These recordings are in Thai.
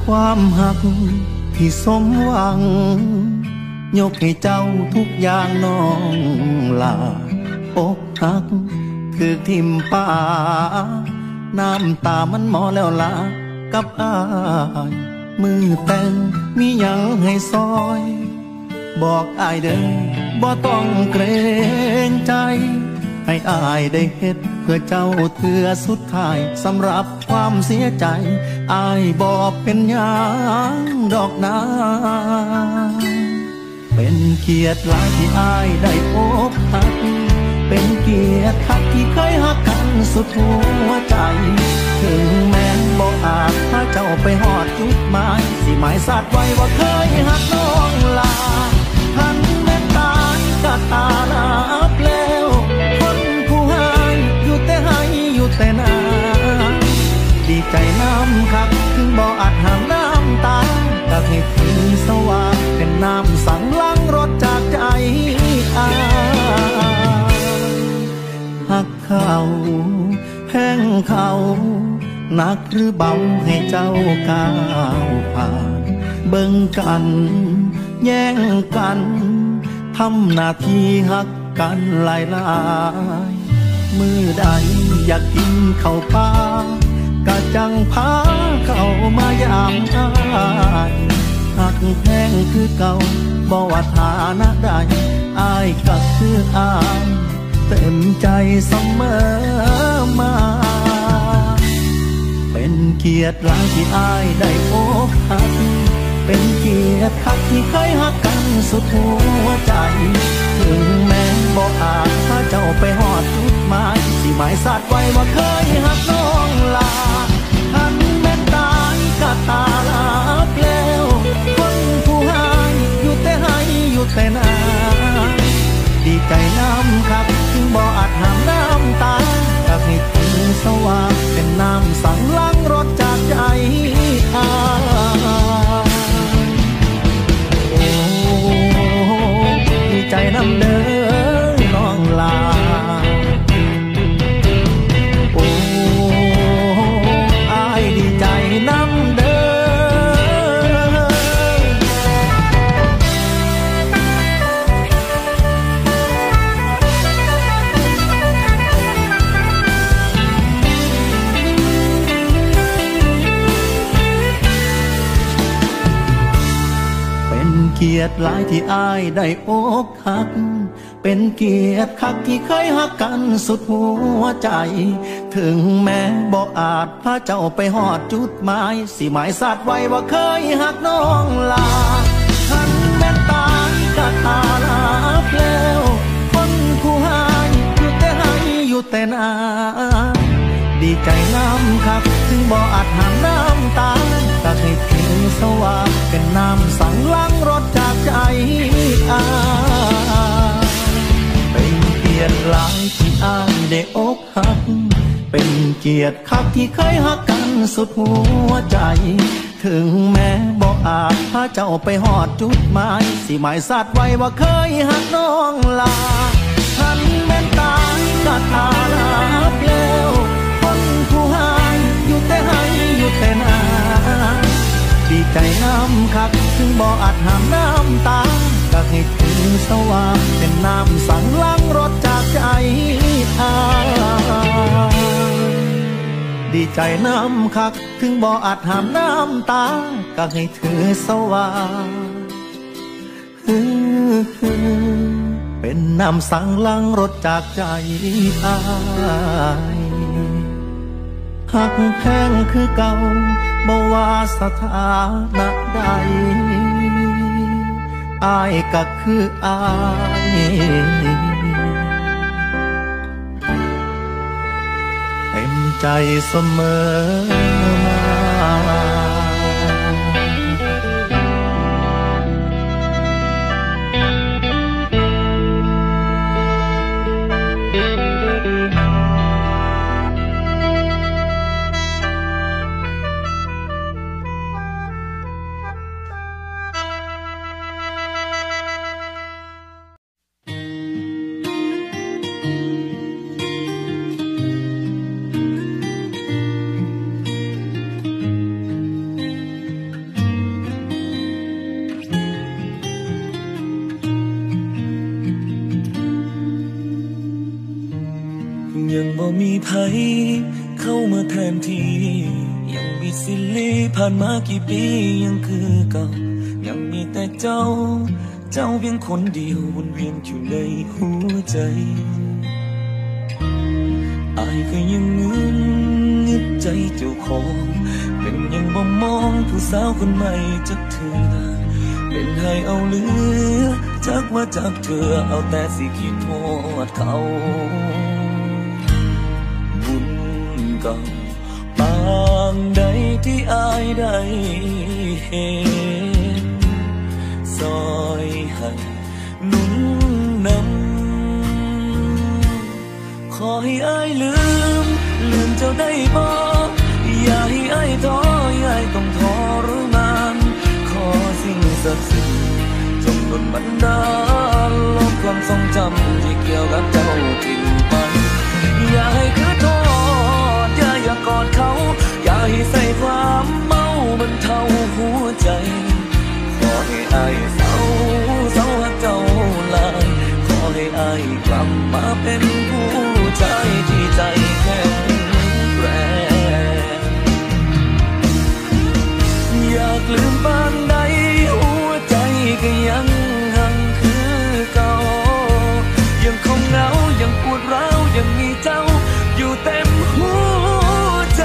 ความหักที่สมหวังยกให้เจ้าทุกอย่างน้องลาอกหักคือทิมป่าน้ำตามันหมอแล้วลากับอายมือแต่งมีหยังให้ซอยบอกอายเด้อบ่ต้องเกรงใจให้อายได้เฮ็ดเพื่อเจ้าเถื่อสุดท้ายสำหรับความเสียใจอายบ่เป็นหยังดอกนาเป็นเกียรติหลายที่อายได้อกหักเป็นเกียรติคักที่เคยหักกันสุดหัวใจถึงแม้บ่อาจพาเจ้าไปหอดจุดหมายสิหมายสัตว์ไว้ว่าเคยหักน้องลาหันแม่ตายก็ตาลับแล้วคนผู้ให้อยู่แต่ให้อยู่แต่นาดีใจน้ำคักถึงบ่อาจห้ามน้ำตาก็ให้คืนสว่างเป็นน้ำสั่งล้างรถจากใจอายหักเขาแพงเขาหนักหรือเบาให้เจ้าก้าวผ่านเบิ่งกันแย่งกันทำหน้าที่หักกันหลายมือใดอยากกินข้าวปลากะจังพาเข้ามายามอายหักแพงคือเก่าบ่ว่าฐานะใดอายก็คืออายเต็มใจเสมอมาเป็นเกียรติหลายที่อายได้อกหักเป็นเกียรติคักที่เคยหักกันสุดหัวใจถึงแม้บ่อาจพาเจ้าไปหอดจุดหมายสิหมายสัตว์ไว้ว่าเคยหักน้องลาหันแม่ตายก็ตาลับแล้วคนผู้ให้อยู่แต่ให้อยู่แต่นาดีใจน้ำคักถึงบ่อาจห้ามน้ำตาก็ให้ถึงสว่างเป็นน้ำสั่งล้างรถจากใจอายโอ้ดีใจน้ำเด้อน้องลาโอ้อายดีใจน้ำเด้อเกียรติหลายที่อายได้อกหักเป็นเกียรติคักที่เคยหักกันสุดหัวใจถึงแม้บ่อาจพาเจ้าไปหอดจุดหมายสิหมายสัตว์ไว้ว่าเคยหักน้องลาหันแม่ตายก็ตาลับแล้วคนผู้ให้อยู่แต่ให้อยู่แต่นาดีใจน้ำคักถึงบ่อาจห้ามน้ำตาก็ให้ถึงสว่างเป็นน้ำสั่งล้างรถจากใจอายเป็นเกียรติหลายที่อายได้อกหักเป็นเกียรติคักที่เคยหักกันสุดหัวใจถึงแม้บ่อาจพาเจ้าไปหอดจุดหมายสิหมายสัตว์ไว้ว่าเคยหักน้องลาหันแม่ตายก็ตาลับแล้วคนผู้ให้อยู่แต่ให้อยู่แต่นาดีใจน้ำคักถึงบ่อาจห้ามน้ำตาก็ให้ถึงสว่างเป็นน้ำสั่งล้างรถจากใจอายดีใจน้ำคักถึงบ่อาจห้ามน้ำตาก็ให้ถือสว่างเป็นน้ำสั่งล้างรถจากใจอายหักแพงคือเก่าบ่ว่าสถานะใดอายก็คืออายเต็มใจเสมอมาเไผเข้ามาแทนที่ยังมีสิลีผ่านมากี่ปียังคือเก่ายังมีแต่เจ้าเพียงคนเดียววนเวียนอยู่ในหัวใจอายก็ยังนึกใจเจ้าของเป็นยังบ่มองผู้สาวคนใหม่จักเถื่อเป็นให้เอาเหลือจักว่าจากเธอเอาแต่สิคิดโทษเขาบุญเก่าปางใดที่อายได้เห็นซอยให้หนุนนำขอให้อายลืมเจ้าได้บ่อย่าให้อายท้ออย่าให้ต้องทรมานขอสิ่งศักดิ์สิทธิ์จงดลบันดาลลบความทรงจำที่เกี่ยวกับเจ้าทิ้งไปอย่าให้คือโทษอย่ากอดเขาอย่าให้ใส่ความเมาบนเท่าหัวใจขอให้อายเศร้าหักเจ้าลายขอให้อายกลับมาเป็นผู้ชายที่ใจแข็งแรงอยากลืมปานใดหัวใจก็ยังหังคือเก่ายังคงเหงายังปวดร้าวยังมีเจ้าอยู่เต็มหัวใจ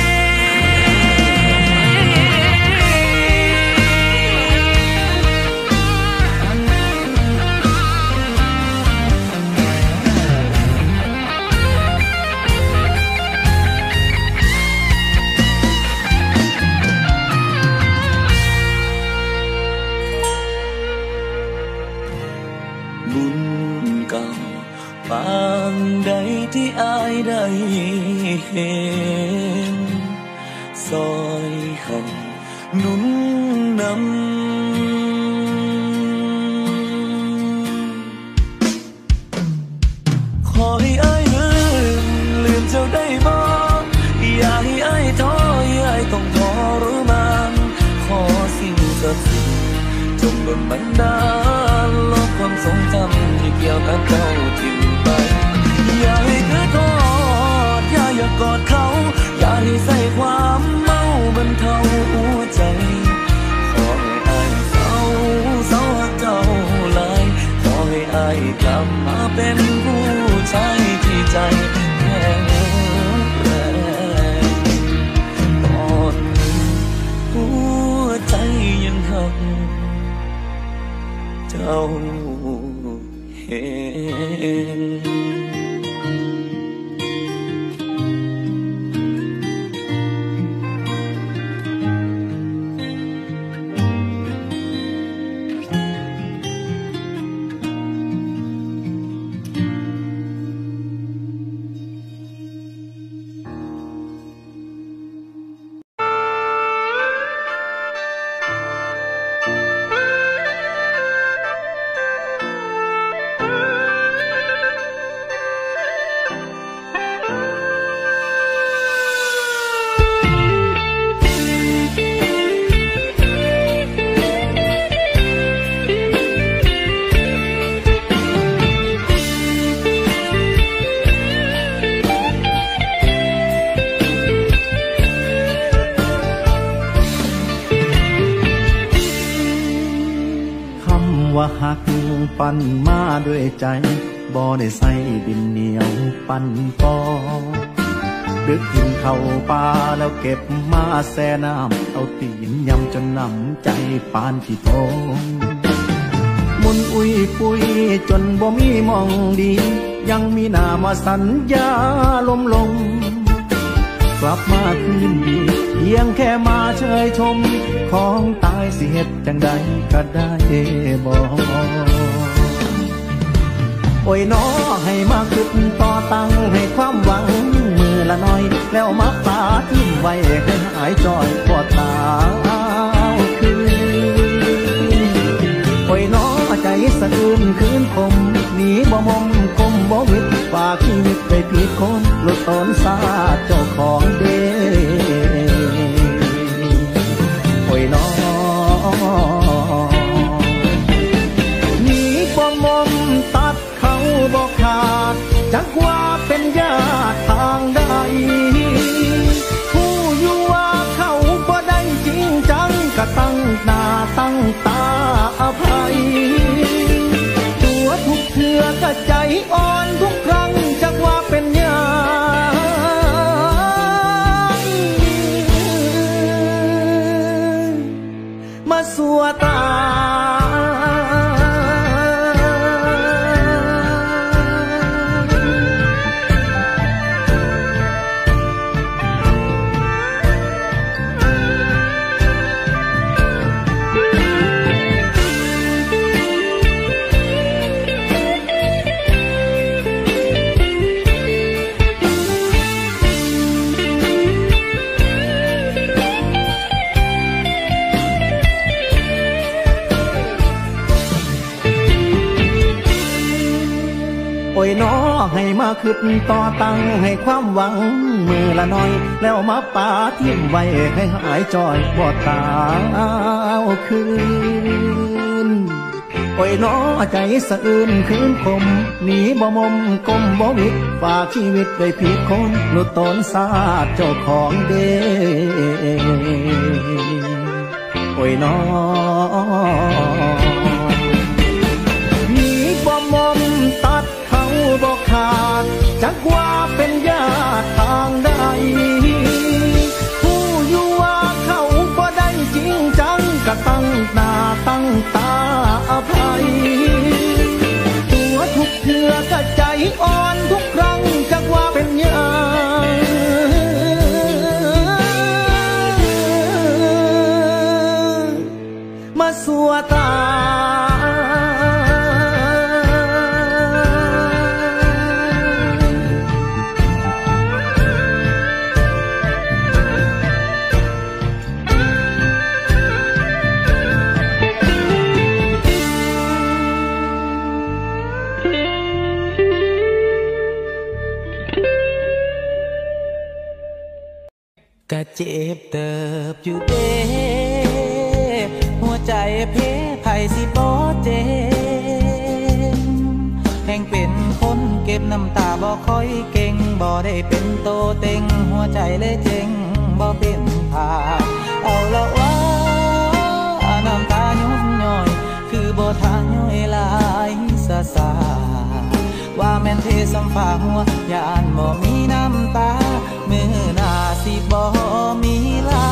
บุญเก่าปางใดที่อายได้เห็นซอยให้หนุนนำขอให้อายลืมเจ้าได้บ่อย่าให้อายท้ออย่าให้ต้องทรมานขอสิ่งศักดิ์สิทธิ์จงดลบันดาลลบความทรงจำที่เกี่ยวกับเจ้าทิ้งไปอย่าให้คือโทษอย่ากอดเขาอย่าให้ใส่ความเมาบนเท่าหัวใจขอให้อายเศร้าหักเจ้าลายขอให้อายกลับมาเป็นผู้ชายที่ใจแข็งแรงตอนหัวใจยังหักเจ้าเห็นว่าหักปั่นมาด้วยใจบ่ได้ใส่ดินเหนียวปั่นปอดึกกินเข้าป่าแล้วเก็บมาแช่น้ำเอาตีนยำจนน้ำใจปานขี้โตมุนอุ้ยปุยจนบ่มีมองดียังมีหน้ามาสัญญาลมกลับมาคืนดีเพียงแค่มาเชยชมของตายสิเหตุจังใดก็ได้บอกโอ้ยน้อให้มาขึ้นต่อตั้งให้ความหวังมือละน้อยแล้วมาปาทิ้งไว้ให้หายจอยปวดตาคืนโอ้ยน้อใจสะอื้นคืนคมหนีบ่มมคมบ่วิดฝากชีวิตไปผิดคนหลุดตนซาเจ้าของเด้โอ้ยน้อหนีบ่มมตัดเขาบ่ขาดจักว่าเป็นญาติทางก็ตั้งหน้าตั้งตาอภัยตัวทุกเถื่อก็ใจอ่อนทุกครั้งจักว่าเป็นยามาสัวตาโอ้ยน้อให้มาขึ้นต่อตั้งให้ความหวังมือละน้อยแล้วมาป่าทิ้มไว้ให้หายจอยบ่ตาเอาคืนโอ้ยน้อใจสะอื้นคืนคมหนีบ่มมกลมบ่วิดฝากชีวิตไว้ผิดคนหลุดตนซาดเจ้าของเด้โอ้ยน้อหนีบ่มมตัดบอกขาดจักว่าเป็นญาติทางใดผู้อยู่ว่าเขาบ่ได้จริงจังก็ตั้งหน้าตั้งตาอภัยตัวทุกเถื่อก็ใจอ่อนทุกครั้งจักว่าเป็นญาติมาสัวตาก็เจ็บเติบอยู่เด้หัวใจเพไผสิบ่เจ็บแห่งเป็นคนเก็บน้ำตาบ่ค่อยเก่งบ่ได้เป็นโตเต็งหัวใจเลยเจ็งบ่เป็นผ่าเอาละว่าน้ำตาย้อนย่อยคือบ่ทางย่อยลายซาซาว่าแม่นเทสัมฟ้าหัวยานบ่มีน้ำตามือหน้าสิบ่มีไหล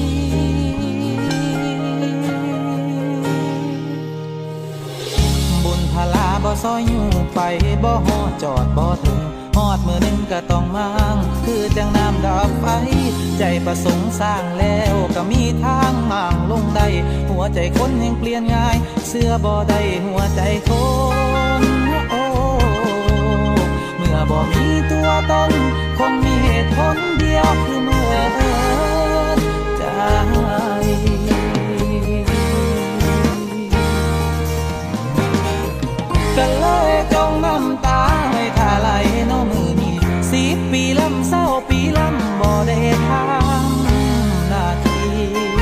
บุญพลาบ่ซอยอยู่ไปบ่ฮอดจอดบ่ถึงฮอดมือหนึ่งก็ต้องมางคือจังน้ำดับไฟใจประสงค์สร้างแล้วก็มีทางห่างลงได้หัวใจคนยังเปลี่ยนง่ายเสื้อบ่ได้หัวใจคนเมื่อบ่มีตัวตนคงมีเหตุผลเดียวคือเมื่อใจก็เลยจงน้ำตาให้ท่าไหลน้องมือนี้10 ปีลำเศร้าปีลำบ่ได้ทำหน้าที่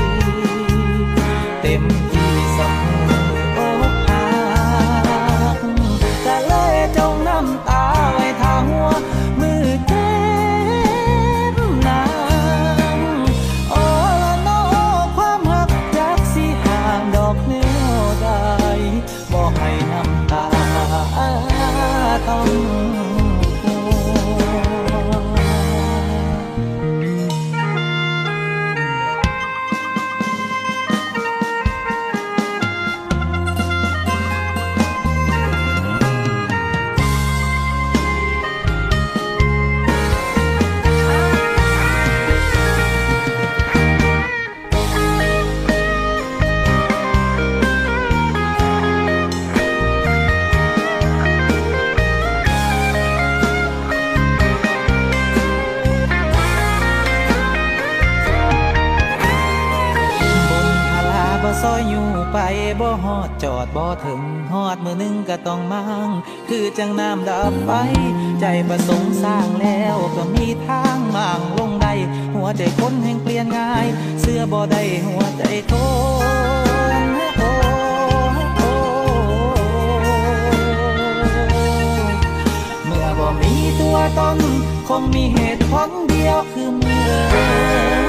เต็มที่สักอกหักก็เลยจงน้ำตาไว้ทาหัวมือเจ็บนางโอ้ละน้อความหักจักสิห่างดอกเนื้อใดบ่ให้น้ำตาต้องซอยอยู่ไปบ่ฮอดจอดบ่ถึงฮอดมือหนึ่งก็ต้องมางคือจังน้ำดับไฟใจประสงค์สร้างแล้วก็มีทางมางลงได้หัวใจคนแห่งเปลี่ยนง่ายเสื้อบ่ได้หัวใจคนเมื่อบ่มีตัวตนคงมีเหตุผลเดียวคือเมื่อ